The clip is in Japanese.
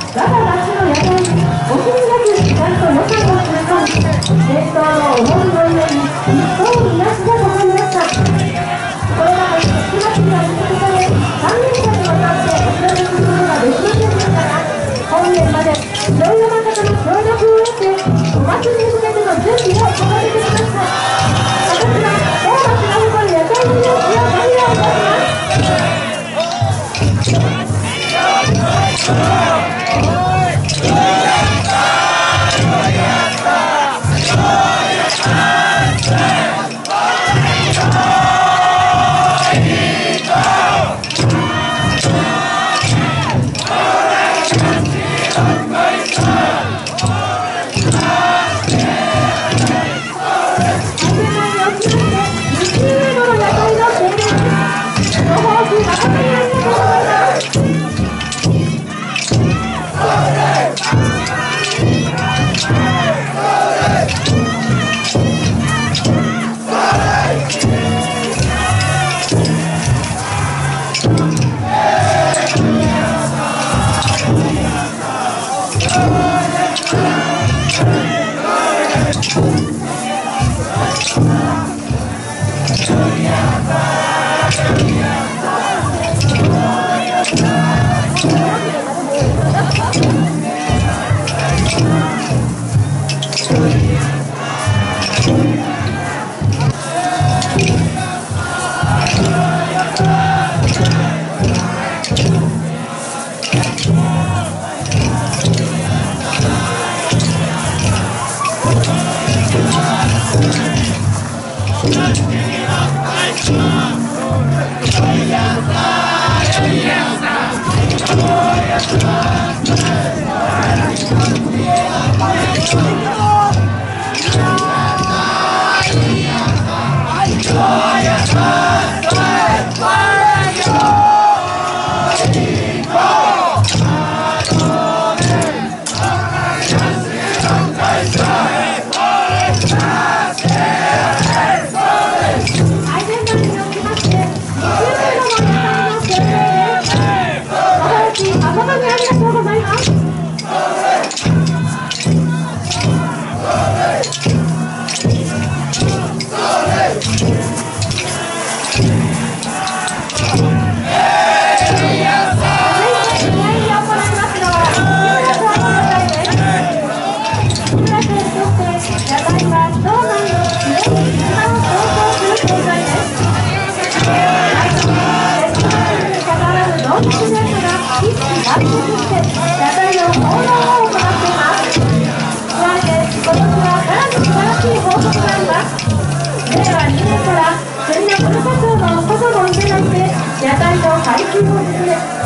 我が町の野菜に惜しみなくちゃんと予算を詰め込み、伝統の思いの上に一層みなしがかかりました。これまで月祭りは続けられ、3年間にわたってお披露目することができませんでしたが、本年までいろいろな方の協力を得て、お祭りに向けての準備を重ねてきました。私は当町が誇る野菜の様子をご披露いたします。戦略部課長のこともいただいて、野菜の配給を進め